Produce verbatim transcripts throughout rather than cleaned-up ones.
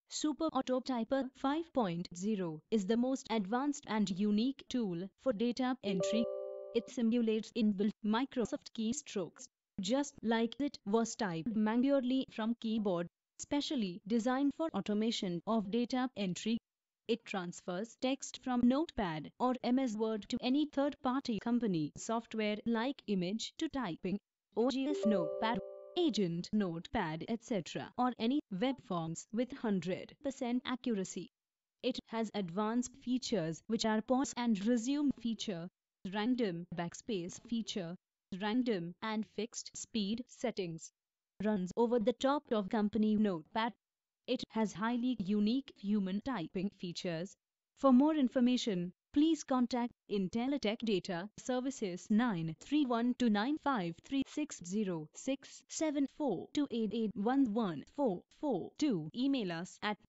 Super Autotyper five point oh is the most advanced and unique tool for data entry. It simulates inbuilt Microsoft keystrokes, just like it was typed manually from keyboard, specially designed for automation of data entry. It transfers text from Notepad or M S Word to any third-party company software like Image to Typing, O G S Notepad, Agent Notepad, et cetera, or any web forms with one hundred percent accuracy. It has advanced features which are pause and resume feature, random backspace feature, random and fixed speed settings. Runs over the top of company Notepad. It has highly unique human typing features. For more information, please contact Intelitech Data Services nine three one two nine five three six zero six seven four two eight eight one one four four two. Email us at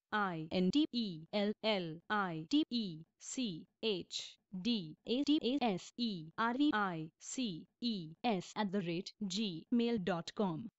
intellitechservices at the rate gmail dot com.